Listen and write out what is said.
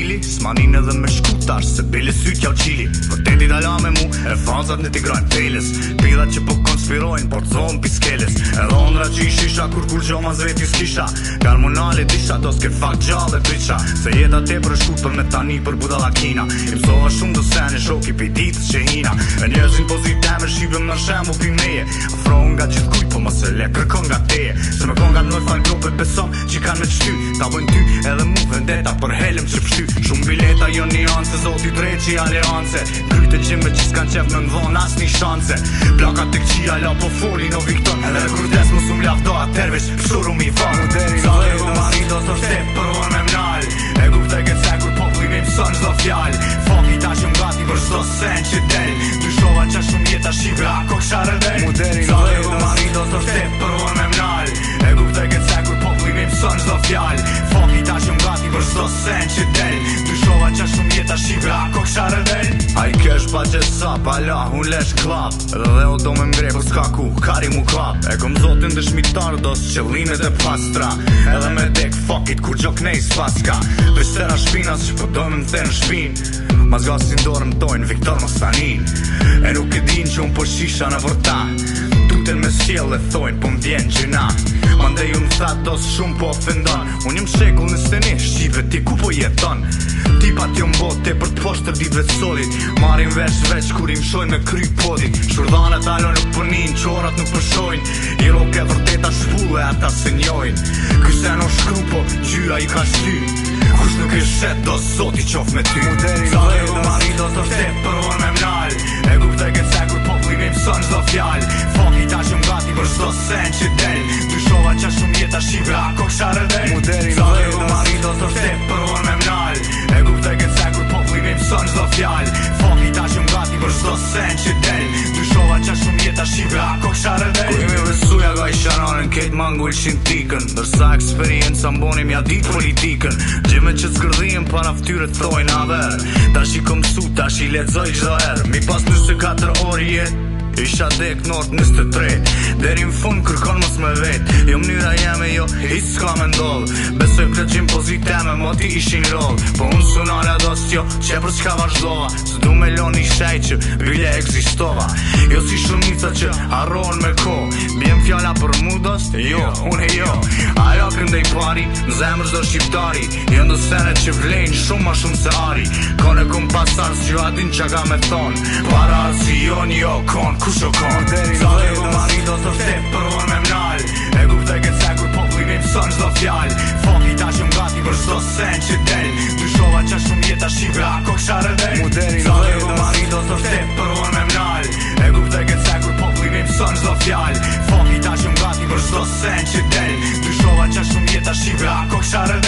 stili, s'manin edhe me shkutash, se bile syt jau qili. Vërteti dala me mu, e fazat në t'i grajnë teles. Pidhat që po konspirojnë, por zonë piskeles. Edhe ondra që i shisha, kur gjo ma zveti s'kisha. Garmonale disha, dos ke fakt gjallë e priqa. Se jeta te për shkut për me tani për budallakina. I mësova shumë do sene, shoki pi ditës që hina. E njerëzin poziteme, shqipëm në shembull pi meje. Afrohën nga gjithë kuj, po mos e le kërkon nga teje. Se me kon nga noj fan grupe besom që kanë me qty. Ta bojnë ty edhe mu vendeta për helem që pështy. Shumë bileta jo nianse, zoti dreqi aleance. Kryte gjime që s'kan qef me mdhon as një shanse. Plaka të këqia la po folin o Viktor. Edhe kur des më sum laf do atervesh pëshuru mi van. Sa dhe go marido so shtep për orë me mnal. E gupte ke cekur popli me mëson zdo fjall. Foki ta shumë gati për zdo sen që del. Dyshova qa shumë jeta shqipe ako kshare del. Sa dhe go marido so shtep për orë me mnal. E gupte ke cekur popli me mëson zdo fjall. Foki ta shumë gati për zdo sen që del. Dyshova qa shumë jeta shqipe ako kshare del. A i kesh pa që sa pala hun lesh klap. Edhe dhe o do me mgre për s'ka ku kari mu klap. E kom zotin dëshmitar dos qëllimet e pastra. Edhe me dek fuckit kur gjok nej s'paska. Prishtera shpinas që po dojmë më thërë në shpin. Mas gasin dorë më tojnë Viktor Mostanin. E nuk e din që unë po shisha në vërta. Tuten me s'qjell dhe thojnë po m'vjen gjyna. Mande ju më tha dos shumë po ofendon. Unë jëm shekull në steni Shqipe ti ku po jeton. Tipat jo mbote për t'posht të ditve t'solit. Marim veç kur im shojnë me kry podit. Shurdanet alo nuk përnin, qorat nuk përshojnë. I roke vërteta shpulle ata se njojnë. Kyse no shkru po gjyra i ka shty. Kush nuk e shet do sot i qof me ty. Sa dhe go marido so shtep për orë me mnal. E gupte ke cekur popli me mëson zdo fjall. Foki ta shumë gati për zdo sen që del. Dyshova qa shumë jeta shqipe ako kshare del. Sa dhe go marido so shtep për orë me mnal. E gupte ke cekur popli me mëson zdo fjall. Foki ta shumë gati për zdo sen që del. Dyshova qa shumë jeta shqipe ako kshare del. Ku imi vësuja ga i shanarën kejt mangu ilshin tikën. Dërsa eksperienca mbonim ja dit politikën. Gjime që t'zgërdhijën para ftyre t'thojnë aver. Ta shi kom su, ta shi ledzoj gjdo her. Mi pas 24 orë jet isha dek nort 23. Deri në fund kërkon mos me vet. Jo mnyra jeme jo, i s'ka me ndodh. Besoj këtë gjim poziteme, mo ti ishin roll. Po unë sunale do s'jo, që për s'ka vazhdova. Së du me loni shaj që bile eksistova. Jo si shumica që harron me ko. Bjem fjalla për mu dost, jo, unë e jo. Ajo këndej pari, në zemër zdo shqiptari. Jo ndo senet që vlejnë shumë ma shumë se ari. Kone kom pasar s'jo adin që ka me thon. Para arsi jo kon. Kusho kon, sa dhe go marido so shtep për orë me mnal. E gupte ke cekur popli me mëson zdo fjall. Foki ta shumë gati për zdo sen që del. Dyshova qa shumë jeta shqipe ako kshare del. Sa dhe go marido so shtep për orë me mnal. E gupte ke cekur popli me mëson zdo fjall. Foki ta shumë gati për zdo sen që del. Dyshova qa shumë jeta shqipe ako kshare del.